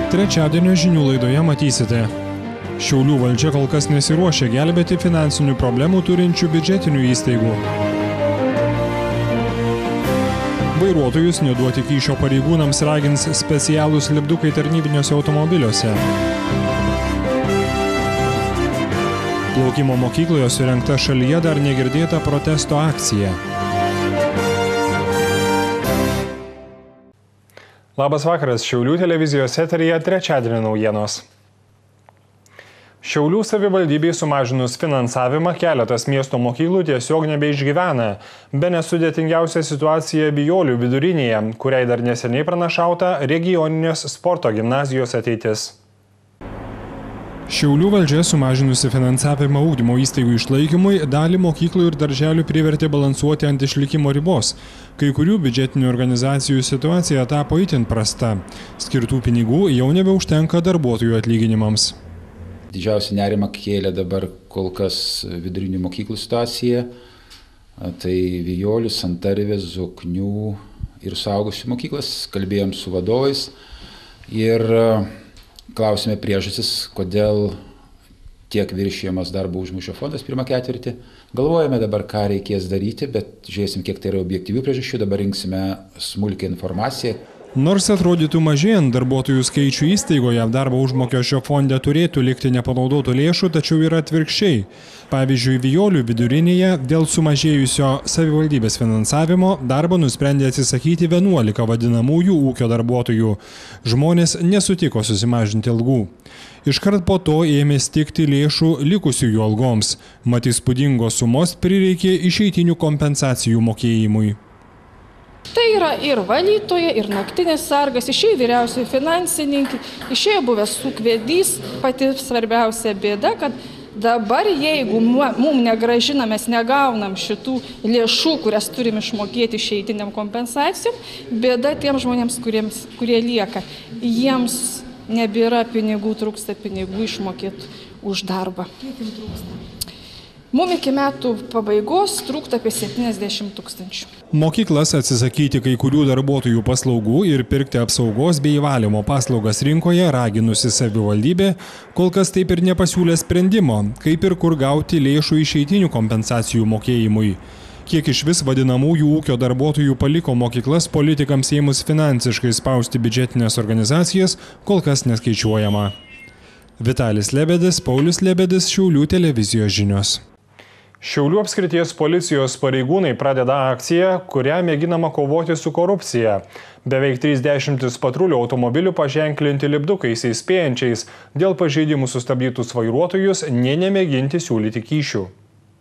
Trečiadienio žinių laidoje matysite. Šiaulių valdžia kol kas nesiruošia gelbėti finansinių problemų turinčių biudžetinių įstaigų. Vairuotojus neduoti kyšio pareigūnams ragins specialūs lipdukai tarnybiniuose automobiliuose. Plaukimo mokykloje surengta šalyje dar negirdėta protesto akcija. Labas vakaras, Šiaulių televizijos eteryje trečiadienio naujienos. Šiaulių savivaldybei sumažinus finansavimą keletas miesto mokyklų tiesiog nebeišgyvena. Bene sudėtingiausia situacija Bijolių vidurinėje, kuriai dar neseniai pranašauta regioninės sporto gimnazijos ateitis. Šiaulių valdžia sumažinusi finansavimą ugdymo įstaigų išlaikymui dalį mokyklų ir darželių privertė balansuoti ant išlikimo ribos. Kai kurių biudžetinių organizacijų situacija tapo itin prasta. Skirtų pinigų jau nebeužtenka darbuotojų atlyginimams. Didžiausią nerimą kėlė dabar kol kas vidurinių mokyklų situacija. Tai Vijolių, Santarvės, Zoknių ir suaugusių mokyklas. Kalbėjom su vadovais ir klausime priežastis, kodėl tiek viršijamas darbo užmokesčio fondas pirmą ketvirtį. Galvojame dabar, ką reikės daryti, bet žiūrėsim, kiek tai yra objektyvių priežasčių. Dabar rinksime smulkią informaciją. Nors atrodytų mažėjant darbuotojų skaičių įstaigoje, darbo užmokesčio fonde turėtų likti nepanaudotų lėšų, tačiau yra atvirkščiai. Pavyzdžiui, Vijolių vidurinėje dėl sumažėjusio savivaldybės finansavimo darbo nusprendė atsisakyti 11 vadinamųjų ūkio darbuotojų. Žmonės nesutiko susimažinti algų. Iškart po to ėmė stigti lėšų likusiųjų algoms. Mat įspūdingos sumos prireikė išeitinių kompensacijų mokėjimui. Tai yra ir valytoja, ir naktinis sargas, išėjo vyriausioji finansininkė, išėjo buvęs sukvedys. Pati svarbiausia bėda, kad dabar jeigu mums negražina, mes negaunam šitų lėšų, kurias turim išmokėti išeitiniam kompensacijom, bėda tiems žmonėms, kurie lieka. Jiems nebėra pinigų, trūksta pinigų išmokėti už darbą. Kiek jums trūksta? Mums iki metų pabaigos trūksta apie 70 000. Mokyklas atsisakyti kai kurių darbuotojų paslaugų ir pirkti apsaugos bei valymo paslaugas rinkoje raginusi savivaldybė, kol kas taip ir nepasiūlė sprendimo, kaip ir kur gauti lėšų išeitinių kompensacijų mokėjimui. Kiek iš vis vadinamųjų ūkio darbuotojų paliko mokyklas politikams ėmus finansiškai spausti biudžetinės organizacijas, kol kas neskaičiuojama. Vitalis Lebedis, Paulius Lebedis, Šiaulių televizijos žinios. Šiaulių apskrities policijos pareigūnai pradeda akciją, kuria mėginama kovoti su korupcija. Beveik 30 patrulių automobilių paženklinti lipdukais įspėjančiais dėl pažeidimų sustabdytus vairuotojus nė nemėginti siūlyti kyšių.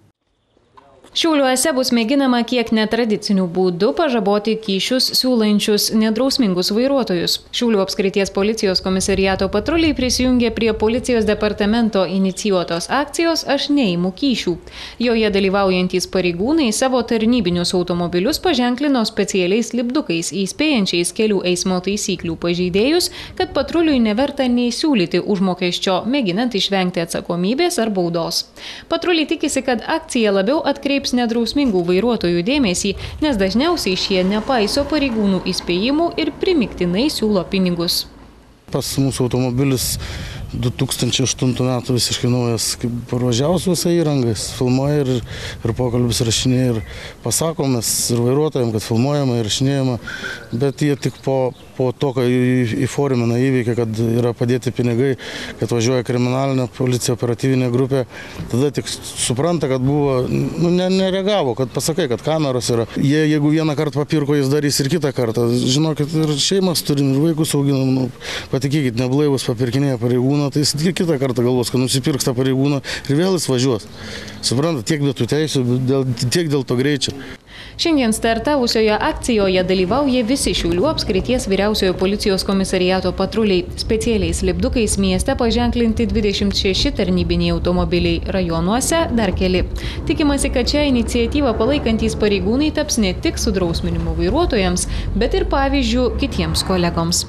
Šiauliuose bus mėginama kiek netradicinių būdų pažaboti kyšius siūlančius nedrausmingus vairuotojus. Šiaulių apskrities policijos komisariato patruliai prisijungė prie policijos departamento inicijuotos akcijos Aš neimu kyšių. Joje dalyvaujantys pareigūnai savo tarnybinius automobilius paženklino specialiais lipdukais įspėjančiais kelių eismo taisyklių pažeidėjus, kad patruliui neverta nei siūlyti užmokesčio, mėginant išvengti atsakomybės ar baudos. Patruliai tikisi, kad akcija labiau atkreips nedrausmingų vairuotojų dėmesį, nes dažniausiai šie nepaiso pareigūnų įspėjimų ir primiktinai siūlo pinigus. Pas mūsų automobilis 2008 metų visiškai naujas, kaip parvažiavus visą įrangą, filmuoja ir pokalbis rašinėja ir pasakomės ir vairuotojams, kad filmuojama ir rašinėjama, bet jie tik po to, kai įformina įvykį, kad yra padėti pinigai, kad važiuoja kriminalinė policija, operatyvinė grupė, tada tik supranta, kad buvo, nereagavo, kad pasakai, kad kameros yra. Jie, jeigu vieną kartą papirko, jis darys ir kitą kartą. Žinokit, ir šeimas turim, ir vaikus auginam, patikėkit, neblaivus papirkinėja pareigūną, tai jis kitą kartą galvos, kad nusipirks tą pareigūną ir vėl jis važiuos. Supranta, tiek dėl tų teisių, tiek dėl to greičio. Šiandien startavusioje akcijoje dalyvauja visi Šiaulių apskrities vyriausiojo policijos komisariato patruliai. Specialiais lipdukais mieste paženklinti 26 tarnybiniai automobiliai, rajonuose dar keli. Tikimasi, kad šią iniciatyvą palaikantys pareigūnai taps ne tik sudrausminimu vairuotojams, bet ir pavyzdžiu kitiems kolegoms.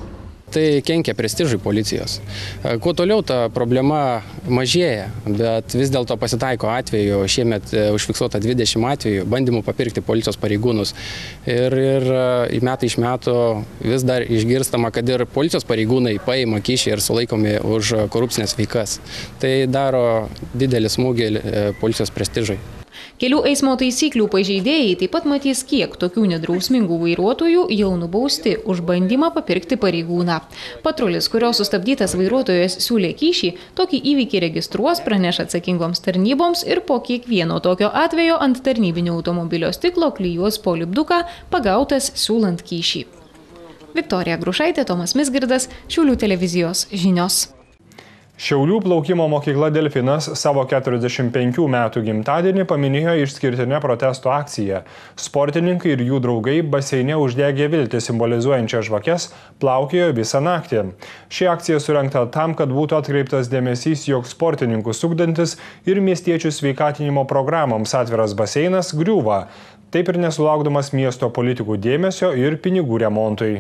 Tai kenkia prestižui policijos. Kuo toliau ta problema mažėja, bet vis dėlto pasitaiko atveju, šiemet užfiksuota 20 atvejų, bandymų papirkti policijos pareigūnus. Ir metai iš metų vis dar išgirstama, kad ir policijos pareigūnai paima kyšį ir sulaikomi už korupcinės veikas. Tai daro didelį smūgį policijos prestižui. Kelių eismo taisyklių pažeidėjai taip pat matys, kiek tokių nedrausmingų vairuotojų jau nubausti už bandymą papirkti pareigūną. Patrulis, kurio sustabdytas vairuotojas siūlė kyšį, tokį įvykį registruos, praneš atsakingoms tarnyboms ir po kiekvieno tokio atvejo ant tarnybinio automobilio stiklo klijuos polipduką pagautas siūlant kyšį. Viktorija Grušaitė, Tomas Mizgirdas, Šiaulių televizijos žinios. Šiaulių plaukimo mokykla Delfinas savo 45 metų gimtadienį paminėjo išskirtinę protesto akciją. Sportininkai ir jų draugai baseine uždegė viltį simbolizuojančią žvakes, plaukiojo visą naktį. Ši akcija surengta tam, kad būtų atkreiptas dėmesys, jog sportininkus ugdantis ir miestiečių sveikatinimo programoms atviras baseinas griūva, taip ir nesulaukdamas miesto politikų dėmesio ir pinigų remontui.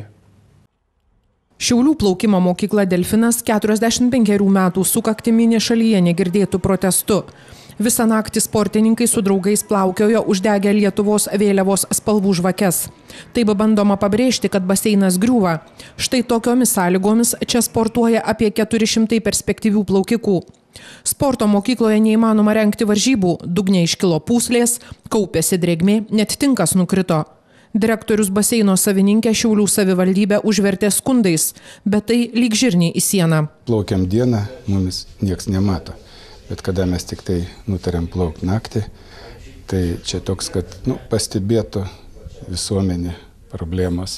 Šiaulių plaukimo mokykla Delfinas 45 metų sukaktį mini šalyje negirdėtų protestu. Visą naktį sportininkai su draugais plaukiojo uždegę Lietuvos vėliavos spalvų žvakes. Taip bandoma pabrėžti, kad baseinas griūva. Štai tokiomis sąlygomis čia sportuoja apie 400 perspektyvių plaukikų. Sporto mokykloje neįmanoma rengti varžybų, dugne iškilo pūslės, kaupėsi drėgmė, net tinkas nukrito. Direktorius baseino savininkė Šiaulių savivaldybę užvertė skundais, bet tai lyg žirniai į sieną. Plaukiam dieną, mumis nieks nemato, bet kada mes tik tai nutarėm plaukti naktį, tai čia toks, kad pastebėtų visuomenė problemos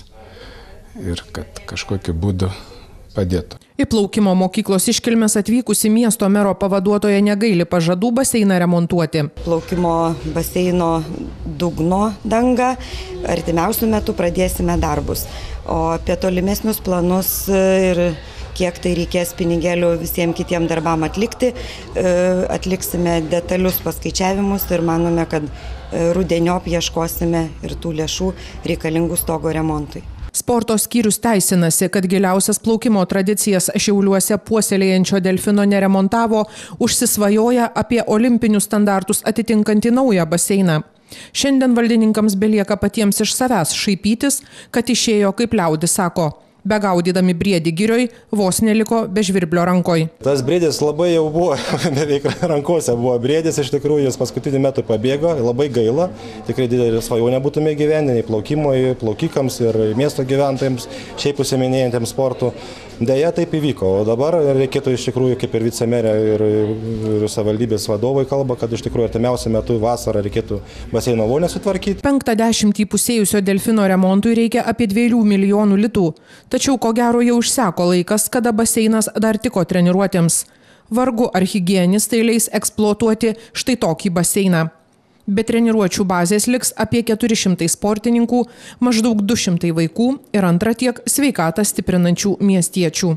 ir kad kažkokiu būdu padėtų. Į plaukimo mokyklos iškilmes atvykusi miesto mero pavaduotoja negaili pažadų baseiną remontuoti. Plaukimo baseino dugno dangą artimiausių metų pradėsime darbus. O apie tolimesnius planus ir kiek tai reikės pinigėlių visiems kitiem darbam atlikti, atliksime detalius paskaičiavimus ir manome, kad rudeniop ieškosime ir tų lėšų reikalingų stogo remontui. Sporto skyrius teisinasi, kad giliausias plaukimo tradicijas Šiauliuose puoselėjančio Delfino neremontavo, užsisvajoja apie olimpinius standartus atitinkantį naują baseiną. Šiandien valdininkams belieka patiems iš savęs šaipytis, kad išėjo, kaip liaudis sako, begaudydami briedį girioj, vos neliko be žvirblio rankoj. Tas briedis labai jau buvo, beveik rankose buvo briedis, iš tikrųjų jis paskutinį metų pabėgo, labai gaila, tikrai didelį svajonę būtume gyvendinę plaukimui, plaukikams ir miesto gyventojams, šiaip užsiiminėjantiems sportų. Deja, taip įvyko, o dabar reikėtų iš tikrųjų, kaip ir vicemerė ir savivaldybės vadovai kalba, kad iš tikrųjų artimiausiu metu vasarą reikėtų baseino vonę sutvarkyti. 50 įpusėjusio Delfino remontui reikia apie 2 milijonų litų. Tačiau ko gero jau užseko laikas, kada baseinas dar tiko treniruotėms. Vargu ar higienistai leis eksploatuoti štai tokį baseiną. Be treniruočių bazės liks apie 400 sportininkų, maždaug 200 vaikų ir antra tiek sveikatą stiprinančių miestiečių.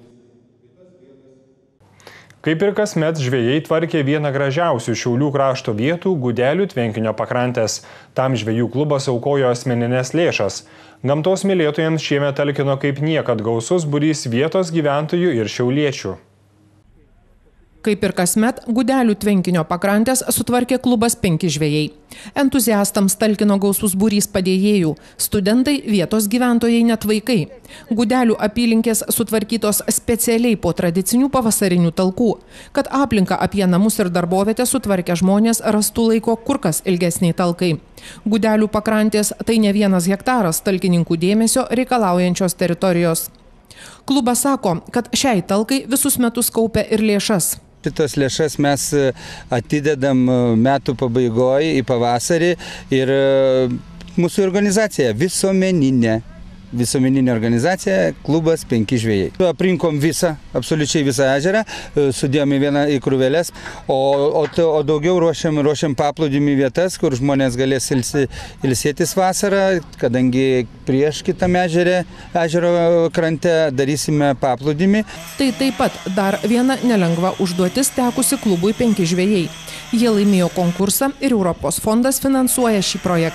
Kaip ir kasmet, žvejai tvarkė vieną gražiausių Šiaulių krašto vietų Gudelių tvenkinio pakrantės. Tam žvejų klubas aukojo asmeninės lėšas. Gamtos mylėtojams šiemet talkino kaip niekad gausus būrys vietos gyventojų ir šiauliečių. Kaip ir kasmet, Gudelių tvenkinio pakrantės sutvarkė klubas 5 žvejai. Entuziastams talkino gausus būrys padėjėjų, studentai, vietos gyventojai, net vaikai. Gudelių apylinkės sutvarkytos specialiai po tradicinių pavasarinių talkų, kad aplinką apie namus ir darbovietę sutvarkę žmonės rastų laiko kur kas ilgesniai talkai. Gudelių pakrantės tai ne 1 hektaras talkininkų dėmesio reikalaujančios teritorijos. Klubas sako, kad šiai talkai visus metus kaupia ir lėšas. Šitas lėšas mes atidedam metų pabaigoje į pavasarį ir mūsų organizacija visuomeninė organizacija, klubas 5 žvejai. Aprinkom absoliučiai visą ežerą, sudėjome į krūveles, o daugiau ruošiam paplūdimį vietas, kur žmonės galės ilsėtis vasarą, kadangi prieš kitą ežero krante darysime paplūdimį. Tai taip pat dar viena nelengva užduotis tekusi klubui 5 žvejai. Jie laimėjo konkursą ir Europos fondas finansuoja šį projektą.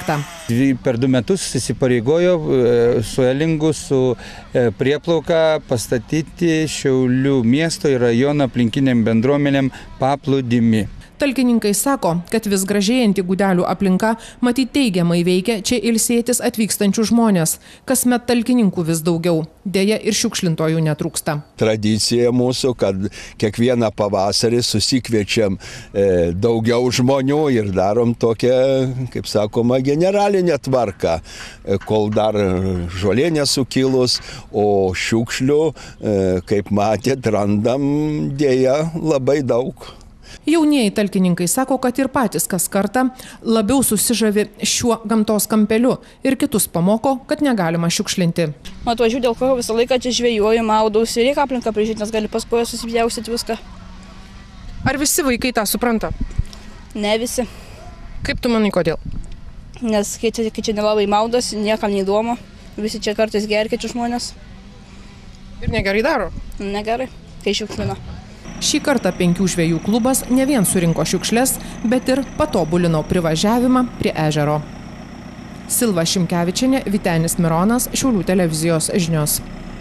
Per 2 metus įsipareigojo su Elingu, su Prieplauka pastatyti Šiaulių miesto ir rajono aplinkiniam bendruomenėm paplūdimį. Talkininkai sako, kad vis gražėjanti Gudelių aplinka matyt teigiamai veikia čia ilsėtis atvykstančių žmonės. Kasmet talkininkų vis daugiau. Deja ir šiukšlintojų netrūksta. Tradicija mūsų, kad kiekvieną pavasarį susikviečiam daugiau žmonių ir darom tokią, kaip sakoma, generalinę tvarką, kol dar žolė nesukilus, o šiukšlių, kaip matėt, randam dėja labai daug. Jaunieji talkininkai sako, kad ir patys kas kartą labiau susižavi šiuo gamtos kampeliu ir kitus pamoko, kad negalima šiukšlinti. Atvažiuoju, dėl ko visą laiką čia žvejoju, maudausi ir reikia aplinką prižiūrėti, nes gali paskui susipjaustyti viską. Ar visi vaikai tą supranta? Ne visi. Kaip tu manai, kodėl? Nes kai čia nelabai maudosi, niekam neįdomu. Visi čia kartais gerkėčių žmonės. Ir negerai daro? Negerai, kai šiukšlina. Šį kartą 5 žvejų klubas ne vien surinko šiukšles, bet ir patobulino privažiavimą prie ežero. Silva Šimkevičienė, Vytenis Mironas, Šiaulių televizijos žinios.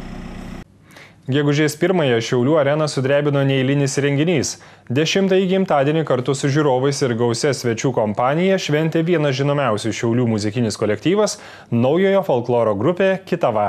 Gegužės 1-ąją Šiaulių areną sudrebino neeilinis renginys. 10-ąjį gimtadienį kartu su žiūrovais ir gausia svečių kompanija šventė vienas žinomiausių Šiaulių muzikinis kolektyvas, naujojo folkloro grupė Kitava.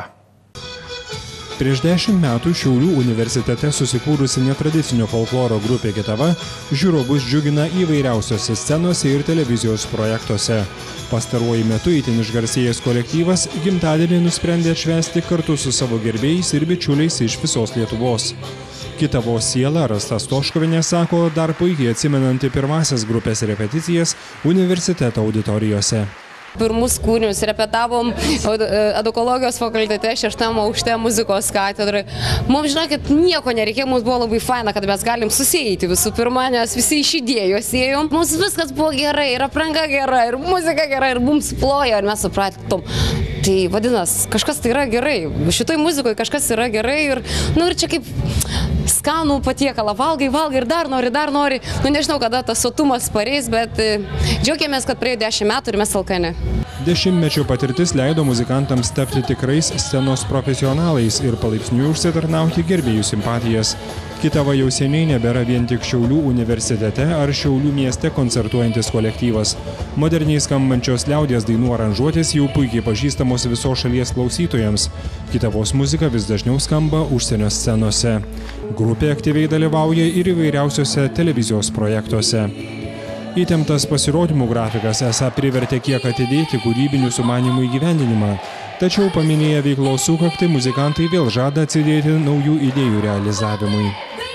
Prieš 10 metų Šiaulių universitete susikūrusi netradicinio folkloro grupė Kitava žiūrovus džiugina įvairiausiose scenose ir televizijos projektuose. Pastaruoju metu itin išgarsėjęs kolektyvas gimtadienį nusprendė atšvęsti kartu su savo gerbėjais ir bičiuliais iš visos Lietuvos. Kitavos siela Rasta Stoškovienė sako, dar puikiai atsimenanti pirmasias grupės repeticijas universiteto auditorijose. Pirmus kūrinius repetavom edukologijos fakultete 6 aukšte muzikos katedrai. Mums, žinokit, nieko nereikėjo, mums buvo labai faina, kad mes galim susieiti visų pirma, nes visi iš idėjos ėjom. Mums viskas buvo gerai, ir apranga gera, ir muzika gera, ir mums plojo, ir mes supratom. Tai vadinasi, kažkas tai yra gerai, šitoj muzikoje kažkas yra gerai ir čia kaip skanų patiekalą, valgai ir dar nori. Nežinau, kada tas sotumas pareis, bet džiaugiamės, kad praėjo 10 metų ir mes alkani. 10-mečio patirtis leido muzikantams tapti tikrais scenos profesionalais ir palaipsniui užsitarnauti gerbėjų simpatijas. Kitava jau seniai nebėra vien tik Šiaulių universitete ar Šiaulių mieste koncertuojantis kolektyvas. Moderniai skambančios liaudies dainų aranžuotės jau puikiai pažįstamos visos šalies klausytojams. Kitavos muzika vis dažniau skamba užsienio scenose. Grupė aktyviai dalyvauja ir įvairiausiose televizijos projektuose. Įtemptas pasirodymų grafikas esą privertė kiek atidėti kūrybinių sumanymų įgyvendinimą. Tačiau paminėję veiklos sukaktį, muzikantai vėl žada atsidėti naujų idėjų realizavimui.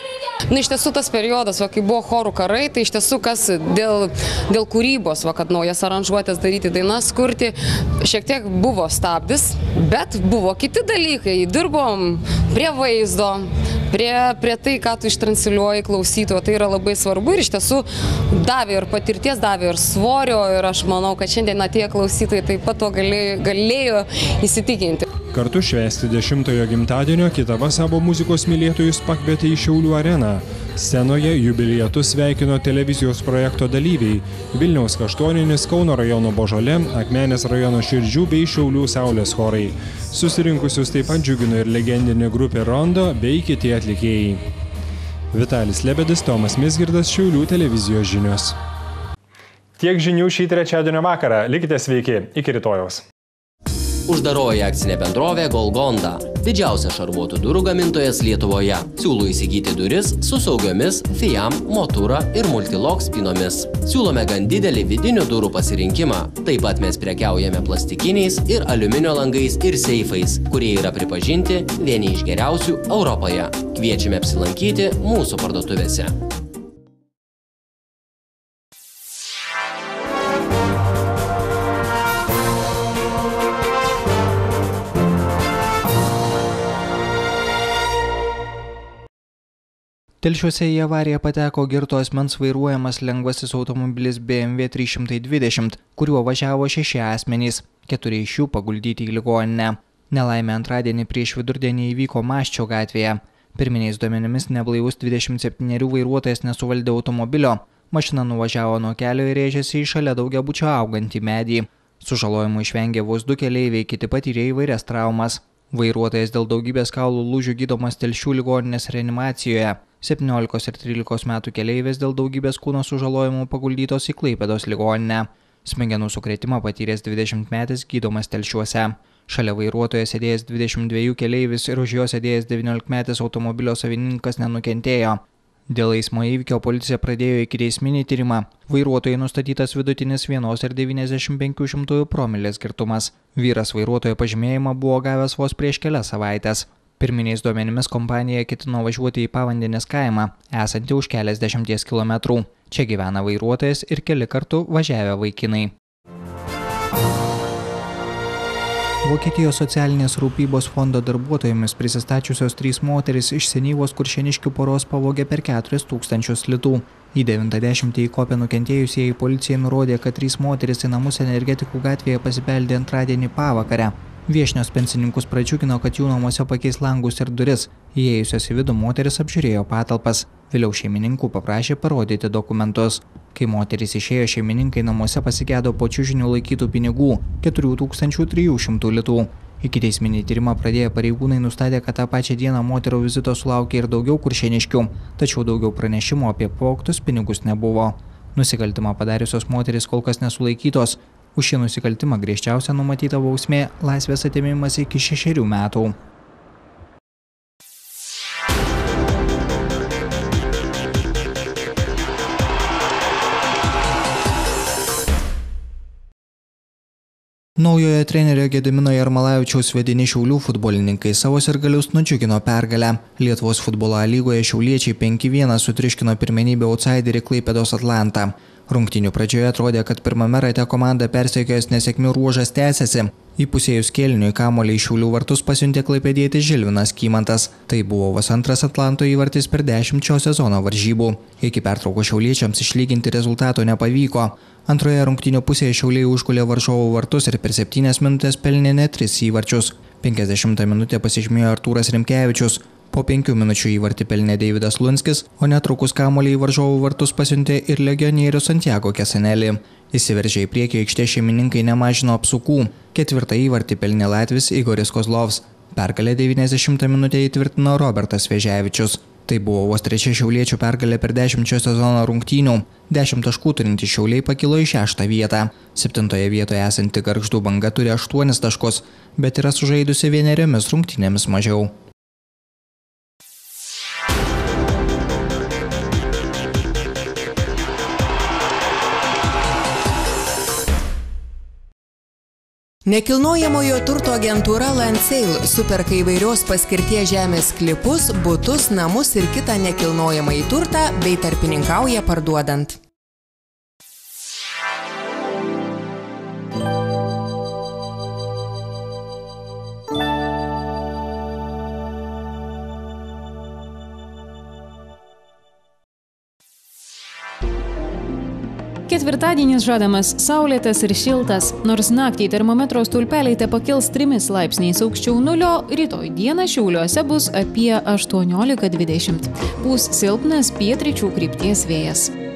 Iš tiesų tas periodas, kai buvo chorų karai, tai iš tiesų kas dėl kūrybos, kad naujas aranžuotės daryti, dainas kurti, šiek tiek buvo stabdis, bet buvo kiti dalykai. Dirbom prie vaizdo, prie tai, ką tu ištransliuoji klausytojo, tai yra labai svarbu ir iš tiesų davė ir patirties, davė ir svorio ir aš manau, kad šiandien atėję klausytojai taip pat to galėjo įsitikinti. Kartu švęsti 10-ojo gimtadienio Kitava savo muzikos mylėtojus pakvietė į Šiaulių areną. Scenoje jubilietus sveikino televizijos projekto dalyviai – Vilniaus Kaštoninis, Kauno rajono Božolė, Akmenės rajono Širdžių bei Šiaulių Saulės chorai. Susirinkusius taip pat džiugino ir legendinė grupė Rondo bei kiti atlikėjai. Vitalis Lebedis, Tomas Mizgirdas, Šiaulių televizijos žinios. Tiek žinių šį trečiadienio vakarą. Likite sveiki. Iki rytojaus. Uždaroji akcinė bendrovė Golgonda. Didžiausia šarvuotų durų gamintojas Lietuvoje. Siūlo įsigyti duris su saugiomis Fiam, Motura ir Multilok spynomis. Siūlome gan didelį vidinių durų pasirinkimą. Taip pat mes prekiaujame plastikiniais ir aliuminio langais ir seifais, kurie yra pripažinti vieni iš geriausių Europoje. Kviečiame apsilankyti mūsų parduotuvėse. Telšiuose į avariją pateko girto asmens vairuojamas lengvasis automobilis BMW 320, kuriuo važiavo 6 asmenys, 4 iš jų paguldyti į ligoninę. Nelaimė antradienį prieš vidurdienį įvyko Maščio gatvėje. Pirminiais duomenimis neblaivus 27 vairuotojas nesuvaldė automobilio. Mašina nuvažiavo nuo kelio ir rėžėsi į šalia daugiabučio augantį medį. Sužalojimų išvengė vos 2 keleiviai, kiti patyrė įvairias traumas. Vairuotojas dėl daugybės kaulų lūžių gydomas Telšių ligoninės reanimacijoje. 17 ir 13 metų keleivės dėl daugybės kūno sužalojimų paguldytos į Klaipėdos ligoninę. Smegenų sukrėtimą patyręs 20-metis gydomas Telšiuose. Šalia vairuotojo sėdėjęs 22 keleivis ir už jo sėdėjęs 19-metis automobilio savininkas nenukentėjo. Dėl eismo įvykio policija pradėjo ikiteisminį tyrimą. Vairuotojai nustatytas vidutinis 1,95 promilės girtumas. Vyras vairuotojo pažymėjimą buvo gavęs vos prieš kelias savaitės. Pirminiais duomenimis kompanija ketino važiuoti į Pavandinės kaimą, esantį už keliasdešimties kilometrų. Čia gyvena vairuotojas ir keli kartų važiavę vaikinai. Vokietijos socialinės rūpybos fondo darbuotojomis prisistačiusios 3 moteris iš senyvos kuršėniškių poros pavogė per 4000 litų. Į 90 įkopę nukentėjusieji policijai nurodė, kad 3 moteris į namus Energetikų gatvėje pasibeldė antradienį pavakarę. Viešnios pensininkus pradžiugino, kad jų namuose pakeis langus ir duris. Įėjusios į vidų moteris apžiūrėjo patalpas. Vėliau šeimininkų paprašė parodyti dokumentus. Kai moteris išėjo, šeimininkai namuose pasigėdo po čiužiniu laikytų pinigų – 4300 litų. Ikiteisminį tyrimą pradėję pareigūnai nustatė, kad tą pačią dieną moterų vizito sulaukė ir daugiau kuršėniškių, tačiau daugiau pranešimų apie pavogtus pinigus nebuvo. Nusikaltimą padariusios moteris kol kas nesulaikytos. Už šį nusikaltimą griežčiausia numatyta bausmė – laisvės atėmimas iki 6 metų. Naujojo trenerio Gedimino Jarmalavičiaus vedini Šiaulių futbolininkai savo sirgalius nudžiugino pergalę. Lietuvos futbolo lygoje šiauliečiai 5-1 sutriuškino pirmenybę outsiderį Klaipėdos Atlantą. Rungtynių pradžioje atrodė, kad pirmame rate komanda persekiojęs nesėkmių ruožas tęsiasi. Įpusėjus kėliniui kamuolį į Šiaulių vartus pasiuntė klaipėdietis Žilvinas Kymantas. Tai buvo vos antras Atlanto įvartis per 10 šio sezono varžybų. Iki pertraukos šiauliečiams išlyginti rezultato nepavyko. Antroje rungtynių pusėje Šiauliai užgulė varžovų vartus ir per 7 minutės pelnė net 3 įvarčius. 50 minutę pasižymėjo Artūras Rimkevičius. Po 5 minučių įvartį pelnė Deividas Lunskis, o netrukus kamuolį į varžovų vartus pasiuntė ir legionierius Santiago Kesanelį. Įsiveržę į priekį aikštės šeimininkai nemažino apsukų. 4 įvartį pelnė latvis Igoris Kozlovs. Pergalę 90 minutę įtvirtino Robertas Vėžiavičius. Tai buvo vos 3 šiauliečių pergalė per 10 šio sezono rungtynių. 10 taškų turinti Šiauliai pakilo į 6 vietą. 7 vietoje esanti Gargždų Banga turi 8 taškus, bet yra sužaidusi 1 rungtynėmis mažiau. Nekilnojamojo turto agentūra Landsale superka įvairios paskirties žemės sklypus, butus, namus ir kitą nekilnojamąjį turtą bei tarpininkauja parduodant. Ketvirtadienis žadamas saulėtas ir šiltas, nors naktį termometro stulpeliai tepakils 3 laipsniais aukščiau nulio, rytoj dieną Šiauliuose bus apie 18-20. Pūs silpnas pietryčių krypties vėjas.